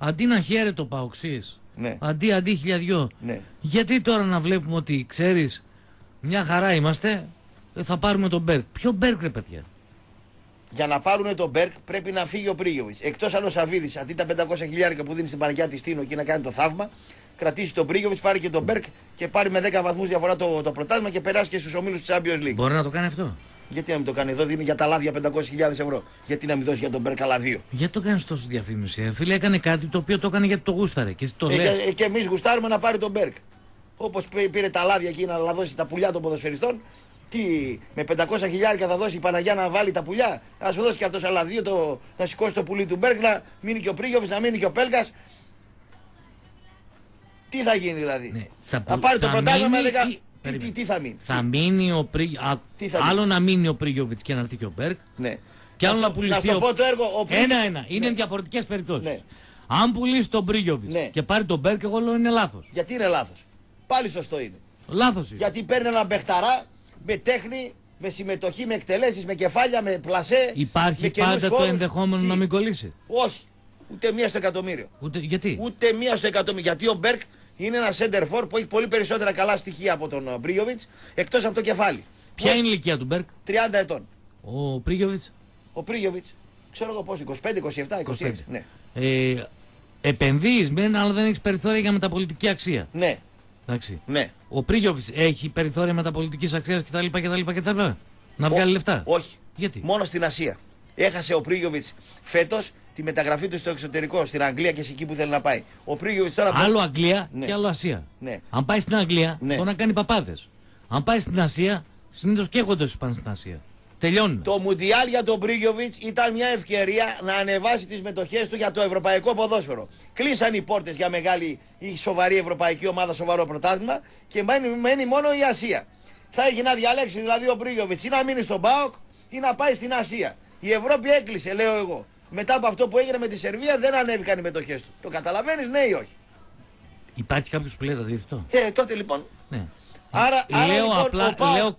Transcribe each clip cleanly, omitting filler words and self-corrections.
αντί να χαίρεται ο Παοξής, Ναι. αντί 1002, Ναι. γιατί τώρα να βλέπουμε ότι ξέρεις, μια χαρά είμαστε, θα πάρουμε τον Μπέρκ. Ποιο Μπέρκ, ρε παιδιά? Για να πάρουν τον Μπέρκ πρέπει να φύγει ο Πρίγιοβιτς. Εκτός αν ο Σαββίδης, αντί τα 500.000 που δίνει στην Παναγιά της Τίνο και να κάνει το θαύμα, κρατήσει τον Πρίγιοβιτς, πάρει και τον Μπέρκ και πάρει με 10 βαθμούς διαφορά το πρωτάθλημα και περάσει και στους ομίλους της Champions League. Μπορεί να το κάνει αυτό? Γιατί να μην το κάνει? Εδώ δίνει για τα λάδια 500.000 ευρώ. Γιατί να μην δώσει για τον Μπέρκ άλλα 2? Γιατί το κάνεις τόσο διαφήμιση? Φίλε, έκανε κάτι το οποίο το έκανε γιατί το γούσταρε. Και εσύ το λες. Και εμείς γουστάρουμε να πάρει τον Μπέρκ. Όπως πήρε τα λάδια εκεί να δώσει τα πουλιά των ποδοσφαιριστών. Τι, με 500.000 θα δώσει η Παναγιά να βάλει τα πουλιά? Ας σου δώσει και αυτός άλλα 2 να σηκώσει το πουλί του Μπέρκ, να μείνει και ο Πρίγιοβιτς, να μείνει και ο Πέλκας. Τι θα γίνει δηλαδή? Ναι, θα πάρει το πρωτάθλημα με 10. Περίμενε. Τι θα μείνει? Θα μείνει ο άλλο να μείνει ο Πρίγιοβιτς και να έρθει και ο Μπέρκ. Ναι. Και άλλο να πουληθεί. Να σου πω το έργο. Ένα-ένα. Είναι ναι. διαφορετικές περιπτώσεις. Ναι. Αν πουλήσει τον Πρίγιοβιτς ναι. και πάρει τον Μπέρκ, εγώ λέω είναι λάθος. Γιατί είναι λάθος? Πάλι σωστό είναι. Λάθος είναι. Γιατί παίρνει έναν παιχταρά με τέχνη, με συμμετοχή, με εκτελέσεις, με κεφάλια, με πλασέ. Υπάρχει με πάντα το χώρους. ενδεχόμενο να μην κολλήσει? Όχι. Ούτε μία στο εκατομμύριο. Γιατί? Ούτε μία στο εκατομμύριο. Γιατί ο Μπέρκ είναι ένα center for που έχει πολύ περισσότερα καλά στοιχεία από τον Πρίγιοβιτς, εκτός από το κεφάλι. Ποια είναι η ηλικία του Μπέρκ? 30 ετών. Ο Πρίγιοβιτς? Ο Πρίγιοβιτς, ξέρω εγώ πόσο, 25, 27, 26. Ναι. Επενδύεις μεν, αλλά δεν έχεις περιθώρια για μεταπολιτική αξία. Ναι. Εντάξει. Ναι. Ο Πρίγιοβιτς έχει περιθώρια μεταπολιτικής αξίας κτλ. Να βγάλει λεφτά? Όχι. Γιατί? Μόνο στην Ασία. Έχασε ο Πρίγιοβιτς φέτος τη μεταγραφή του στο εξωτερικό, στην Αγγλία και σε εκεί που θέλει να πάει. Ο Πρίγιοβιτς τώρα. Άλλο Αγγλία ναι. και άλλο Ασία. Ναι. Αν πάει στην Αγγλία, ναι. μπορεί να κάνει παπάδες. Αν πάει στην Ασία, συνήθως καίγονται όσοι πάνε στην Ασία. Τελειώνουν. Το Μουντιάλ για τον Πρίγιοβιτς ήταν μια ευκαιρία να ανεβάσει τις μετοχές του για το ευρωπαϊκό ποδόσφαιρο. Κλείσαν οι πόρτες για μεγάλη ή σοβαρή ευρωπαϊκή ομάδα, σοβαρό πρωτάθλημα και μένει μόνο η Ασία. Θα έχει να διαλέξει δηλαδή ο Πρίγιοβιτς ή να μείνει στον ΠΑΟΚ ή να πάει στην Ασία. Η Ευρώπη έκλεισε, λέω εγώ. Μετά από αυτό που έγινε με τη Σερβία δεν ανέβηκαν οι μετοχές του. Το καταλαβαίνεις, ναι ή όχι? Υπάρχει κάποιος που λέει το αντίθετο? Τότε λοιπόν. Ναι. Άρα λέω λοιπόν, απλά,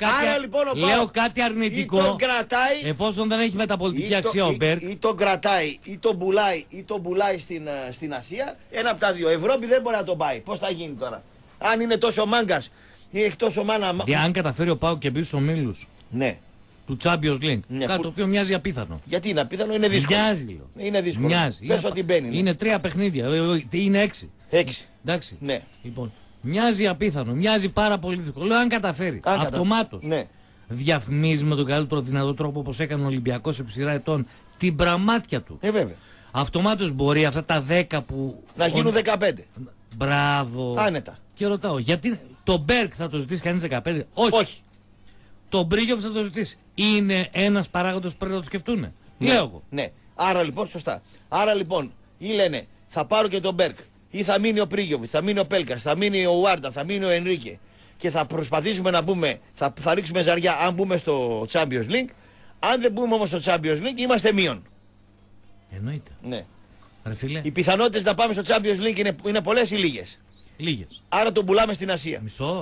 λέω κάτι αρνητικό. Ή τον κρατάει, εφόσον δεν έχει μεταπολιτική αξία ο Μπέρκ. Ή τον κρατάει, ή τον πουλάει στην Ασία. Ένα από τα δύο. Ευρώπη δεν μπορεί να τον πάει. Πώς θα γίνει τώρα? Αν είναι τόσο μάγκας ή έχει τόσο μάνα. Αν καταφέρει ο ΠΑΟΚ και μπει στους ομίλους. Ναι. Του Champions League. Ναι, κάτι το οποίο μοιάζει απίθανο. Γιατί είναι απίθανο? Είναι δύσκολο. Μοιάζει. Είναι δύσκολο. Μοιάζει. Πες ότι μπαίνει. Ναι. Είναι 3 παιχνίδια. Είναι 6. 6. Εντάξει. Ναι. Λοιπόν, μοιάζει απίθανο. Μοιάζει πάρα πολύ δύσκολο. Λέω αν καταφέρει. Αυτομάτως. Ναι. Διαφημίζει με τον καλύτερο δυνατό τρόπο, όπως έκανε ο Ολυμπιακός επί σειρά ετών, την πραμάτια του. Βέβαια. Αυτομάτως μπορεί αυτά τα 10 που. Να γίνουν 15. Μπράβο. Άνετα. Και ρωτάω, γιατί το Μπέρκ θα το ζητήσει κανείς 15? Όχι. Το Πρίγιοβιτς θα το ζητήσει. Είναι ένας παράγοντος που πρέπει να το σκεφτούν. Ναι. Λέω εγώ. Ναι. Άρα λοιπόν, σωστά. Άρα λοιπόν, ή λένε θα πάρω και τον Μπέρκ, ή θα μείνει ο Πρίγιοβιτς, θα μείνει ο Πέλκας, θα μείνει ο Ουάρντα, θα μείνει ο Ενρίκε και θα προσπαθήσουμε να μπούμε, θα ρίξουμε ζαριά αν μπούμε στο Champions League. Αν δεν μπούμε όμως στο Champions League, είμαστε μείον. Εννοείται. Ναι. Ρε φίλε. Οι πιθανότητες να πάμε στο Champions League είναι πολλές ή λίγες? Λίγες. Άρα τον πουλάμε στην Ασία.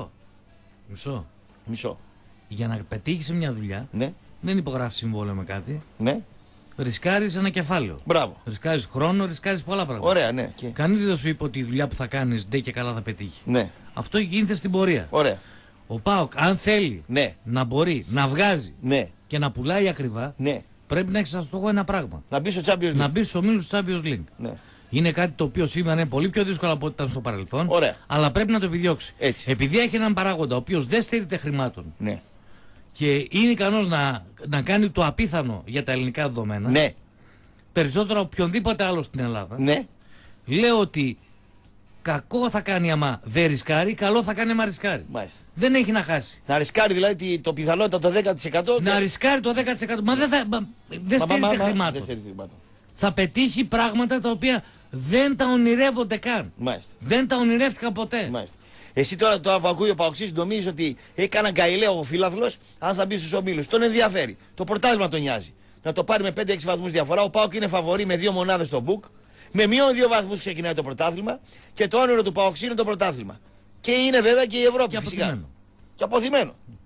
Μισό. Για να πετύχεις μια δουλειά, ναι. Δεν υπογράφεις συμβόλαιο με κάτι. Ναι. Ρισκάρεις ένα κεφάλαιο. Μπράβο. Ρισκάρεις χρόνο, ρισκάρεις πολλά πράγματα. Ωραία, ναι. Και... Κανείς δεν σου είπε ότι η δουλειά που θα κάνεις ντε και καλά θα πετύχει. Ναι. Αυτό γίνεται στην πορεία. Ωραία. Ο ΠΑΟΚ, αν θέλει να μπορεί να βγάζει και να πουλάει ακριβά, πρέπει να έχει σαν στόχο ένα πράγμα. Να μπει στο Champions League. Να μπει στους ομίλους του Champions League. Ναι. Είναι κάτι το οποίο σήμερα είναι πολύ πιο δύσκολο από ό,τι ήταν στο παρελθόν. Ωραία. Αλλά πρέπει να το επιδιώξει. Έτσι. Επειδή έχει έναν παράγοντα ο οποίος δεν στερείται χρημάτων. Ναι. Και είναι ικανός να κάνει το απίθανο για τα ελληνικά δεδομένα. Ναι. Περισσότερο από οποιονδήποτε άλλο στην Ελλάδα. Ναι. Λέω ότι κακό θα κάνει άμα δεν ρισκάρει, καλό θα κάνει άμα ρισκάρει. Μάλιστα. Δεν έχει να χάσει. Να ρισκάρει δηλαδή το πιθανότητα το 10%. Να ρισκάρει το 10%. Μα δεν στερείται χρημάτων. Θα πετύχει πράγματα τα οποία δεν τα ονειρεύονται καν. Μάλιστα. Δεν τα ονειρεύτηκαν ποτέ. Μάλιστα. Εσύ τώρα το ακούει ο Παοξής, νομίζεις ότι έκαναν καηλαίο ο φίλαθλος αν θα μπει στους ομίλους. Τον ενδιαφέρει. Το πρωτάθλημα τον νοιάζει. Να το πάρει με 5-6 βαθμούς διαφορά. Ο ΠΑΟΚ είναι φαβορί με 2 μονάδες στο μπουκ. Με μείον 2 βαθμούς ξεκινάει το πρωτάθλημα. Και το όνειρο του Παοξή είναι το πρωτάθλημα. Και είναι βέβαια και η Ευρώπη. Και φυσικά. Και αποθυμένο.